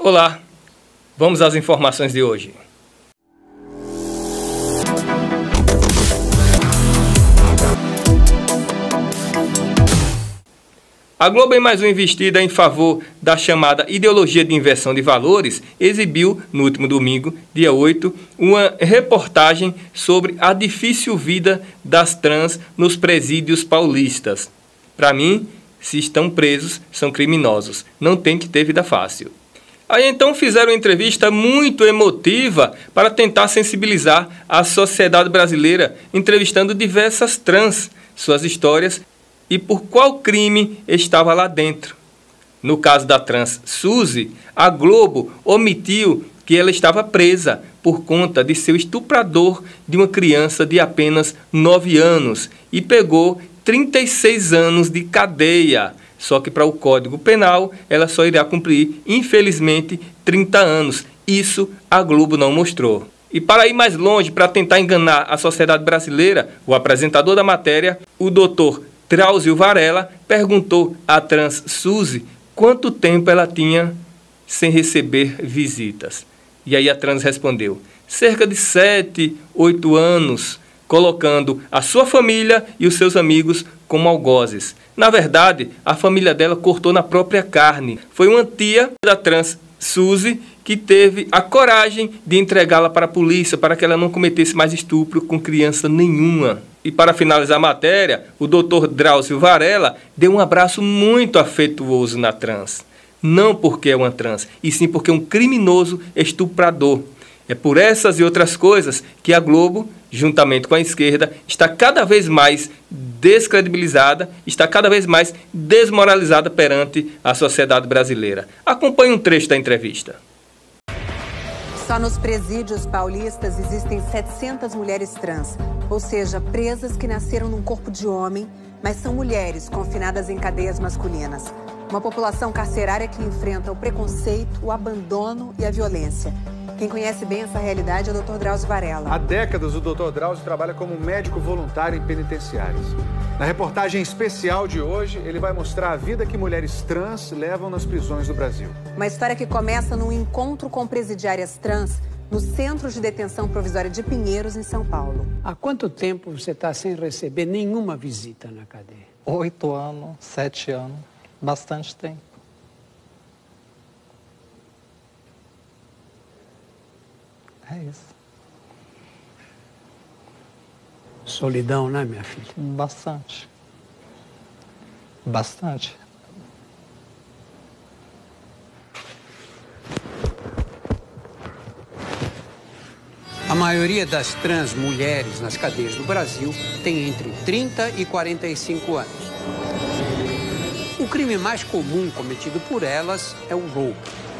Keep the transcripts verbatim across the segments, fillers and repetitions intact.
Olá, vamos às informações de hoje. A Globo, em mais uma investida em favor da chamada ideologia de inversão de valores, exibiu, no último domingo, dia oito, uma reportagem sobre a difícil vida das trans nos presídios paulistas. Para mim, se estão presos, são criminosos. Não tem que ter vida fácil. Aí então fizeram uma entrevista muito emotiva para tentar sensibilizar a sociedade brasileira, entrevistando diversas trans, suas histórias e por qual crime estava lá dentro. No caso da trans Suzy, a Globo omitiu que ela estava presa por conta de seu estuprador de uma criança de apenas nove anos e pegou trinta e seis anos de cadeia. Só que para o Código Penal ela só irá cumprir, infelizmente, trinta anos. Isso a Globo não mostrou. E para ir mais longe, para tentar enganar a sociedade brasileira, o apresentador da matéria, o doutor Drauzio Varela, perguntou à trans Suzy quanto tempo ela tinha sem receber visitas. E aí a trans respondeu, cerca de sete, oito anos, colocando a sua família e os seus amigos como algozes. Na verdade, a família dela cortou na própria carne. Foi uma tia da trans Suzy que teve a coragem de entregá-la para a polícia para que ela não cometesse mais estupro com criança nenhuma. E para finalizar a matéria, o doutor Drauzio Varela deu um abraço muito afetuoso na trans. Não porque é uma trans, e sim porque é um criminoso estuprador. É por essas e outras coisas que a Globo, juntamente com a esquerda, está cada vez mais descredibilizada, está cada vez mais desmoralizada perante a sociedade brasileira. Acompanhe um trecho da entrevista. Só nos presídios paulistas existem setecentas mulheres trans, ou seja, presas que nasceram num corpo de homem, mas são mulheres confinadas em cadeias masculinas. Uma população carcerária que enfrenta o preconceito, o abandono e a violência. Quem conhece bem essa realidade é o doutor Drauzio Varela. Há décadas, o doutor Drauzio trabalha como médico voluntário em penitenciários. Na reportagem especial de hoje, ele vai mostrar a vida que mulheres trans levam nas prisões do Brasil. Uma história que começa num encontro com presidiárias trans no Centro de Detenção Provisória de Pinheiros, em São Paulo. Há quanto tempo você está sem receber nenhuma visita na cadeia? Oito anos, sete anos, bastante tempo. É isso. Solidão, né, minha filha? Bastante. Bastante. A maioria das trans mulheres nas cadeias do Brasil tem entre trinta e quarenta e cinco anos. O crime mais comum cometido por elas é o roubo.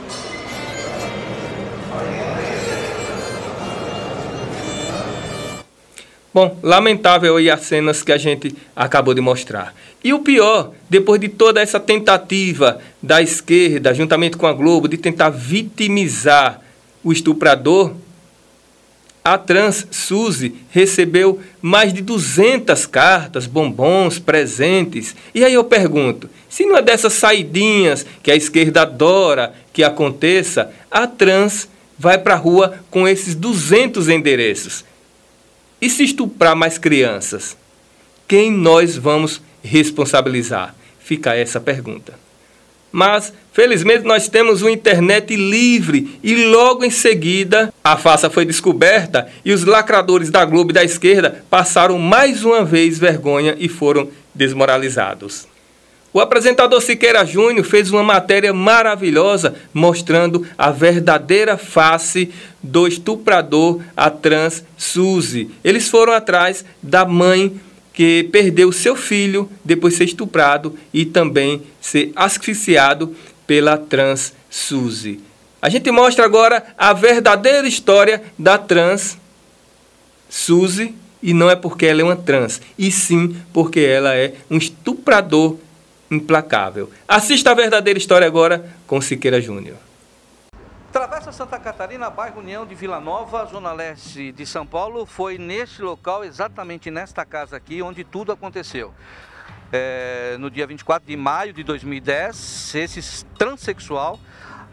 Bom, lamentável aí as cenas que a gente acabou de mostrar. E o pior, depois de toda essa tentativa da esquerda, juntamente com a Globo, de tentar vitimizar o estuprador, a trans Suzy recebeu mais de duzentas cartas, bombons, presentes. E aí eu pergunto, se não é dessas saidinhas que a esquerda adora que aconteça, a trans vai para a rua com esses duzentos endereços. E se estuprar mais crianças? Quem nós vamos responsabilizar? Fica essa pergunta. Mas, felizmente, nós temos uma internet livre e logo em seguida a farsa foi descoberta e os lacradores da Globo e da esquerda passaram mais uma vez vergonha e foram desmoralizados. O apresentador Siqueira Júnior fez uma matéria maravilhosa mostrando a verdadeira face do estuprador, a trans Suzy. Eles foram atrás da mãe que perdeu seu filho depois de ser estuprado e também ser asfixiado pela trans Suzy. A gente mostra agora a verdadeira história da trans Suzy, e não é porque ela é uma trans, e sim porque ela é um estuprador implacável. Assista a verdadeira história agora com Siqueira Júnior. Travessa Santa Catarina, bairro União de Vila Nova, zona leste de São Paulo. Foi neste local, exatamente nesta casa aqui, onde tudo aconteceu. É, no dia vinte e quatro de maio de dois mil e dez, esse transexual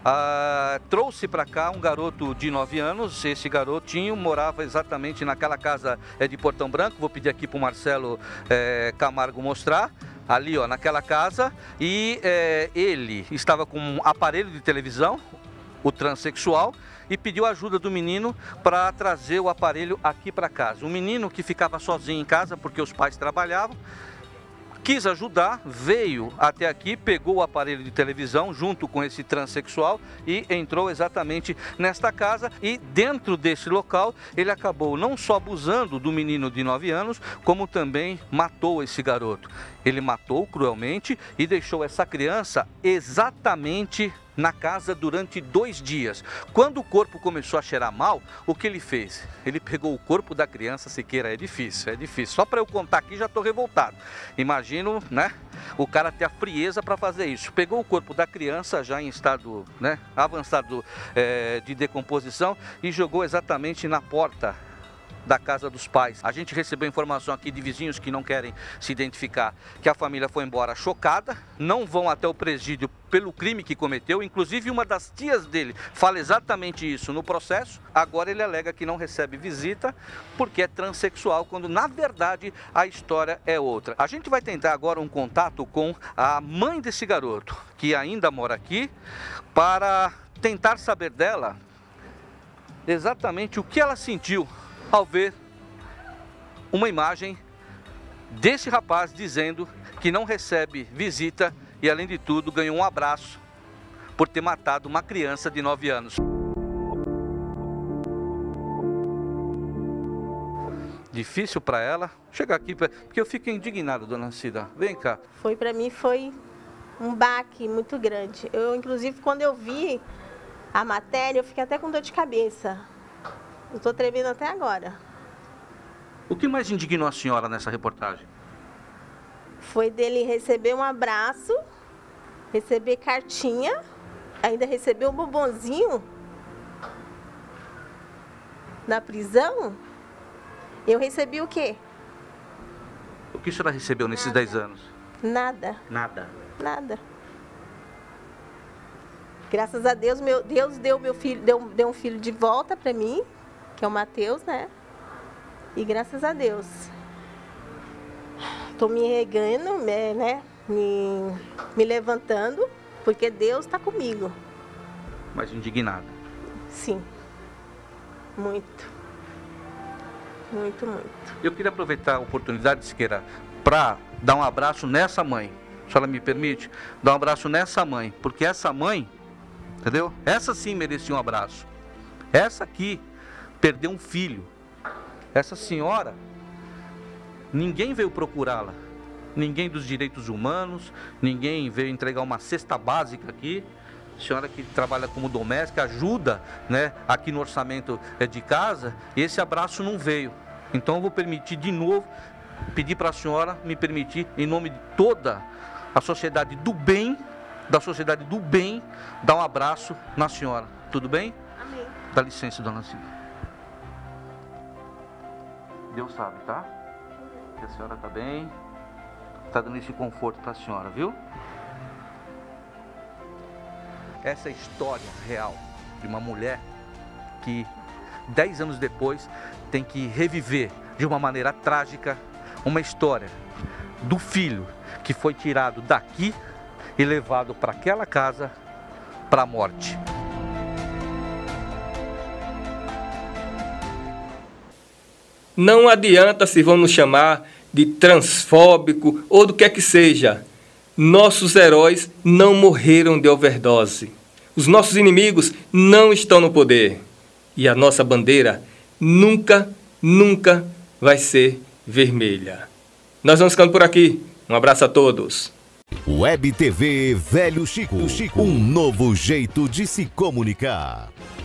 ah, trouxe para cá um garoto de nove anos. Esse garotinho morava exatamente naquela casa é, de Portão Branco. Vou pedir aqui para o Marcelo é, Camargo mostrar. Ali, ó, naquela casa. E é, ele estava com um aparelho de televisão, o transexual, e pediu ajuda do menino para trazer o aparelho aqui para casa. O menino que ficava sozinho em casa porque os pais trabalhavam, quis ajudar, veio até aqui, pegou o aparelho de televisão junto com esse transexual e entrou exatamente nesta casa. E dentro desse local ele acabou não só abusando do menino de nove anos, como também matou esse garoto. Ele matou cruelmente e deixou essa criança exatamente na casa durante dois dias. Quando o corpo começou a cheirar mal, o que ele fez? Ele pegou o corpo da criança. Siqueira, é difícil, é difícil. Só para eu contar aqui já estou revoltado. Imagino, né, o cara ter a frieza para fazer isso. Pegou o corpo da criança já em estado, né, avançado é, de decomposição e jogou exatamente na porta da casa dos pais. A gente recebeu informação aqui de vizinhos que não querem se identificar, que a família foi embora chocada, não vão até o presídio pelo crime que cometeu. Inclusive uma das tias dele fala exatamente isso no processo. Agora ele alega que não recebe visita porque é transexual, quando na verdade a história é outra. A gente vai tentar agora um contato com a mãe desse garoto, que ainda mora aqui, para tentar saber dela exatamente o que ela sentiu ao ver uma imagem desse rapaz dizendo que não recebe visita e, além de tudo, ganhou um abraço por ter matado uma criança de nove anos. Difícil para ela chegar aqui, porque eu fico indignado, dona Cida. Vem cá. Foi, para mim, foi um baque muito grande. Eu, inclusive, quando eu vi a matéria, eu fiquei até com dor de cabeça. Eu estou tremendo até agora. O que mais indignou a senhora nessa reportagem? Foi dele receber um abraço, receber cartinha, ainda receber um bombonzinho na prisão. Eu recebi o quê? O que a senhora recebeu nesses Nada. dez anos? Nada. Nada. Nada. Graças a Deus, meu Deus deu meu filho, deu, deu um filho de volta para mim, que é o Matheus, né? E graças a Deus. Tô me regando, né? Me, me levantando, porque Deus está comigo. Mas indignada? Sim. Muito. Muito, muito. Eu queria aproveitar a oportunidade, Siqueira, para dar um abraço nessa mãe. Se a senhora me permite, dar um abraço nessa mãe, porque essa mãe, entendeu? Essa sim merecia um abraço. Essa aqui perdeu um filho. Essa senhora, ninguém veio procurá-la. Ninguém dos direitos humanos, ninguém veio entregar uma cesta básica aqui. A senhora que trabalha como doméstica, ajuda, né, aqui no orçamento de casa, e esse abraço não veio. Então eu vou permitir de novo, pedir para a senhora me permitir, em nome de toda a sociedade do bem, da sociedade do bem, dar um abraço na senhora. Tudo bem? Amém. Dá licença, dona Cida. Deus sabe, tá? Que a senhora tá bem. Tá dando esse conforto para a senhora, viu? Essa é a história real de uma mulher que dez anos depois tem que reviver de uma maneira trágica uma história do filho que foi tirado daqui e levado para aquela casa para a morte. Não adianta se vão nos chamar de transfóbico ou do que é que seja. Nossos heróis não morreram de overdose. Os nossos inimigos não estão no poder. E a nossa bandeira nunca, nunca vai ser vermelha. Nós vamos ficando por aqui. Um abraço a todos. Web T V Velho Chico. Um novo jeito de se comunicar.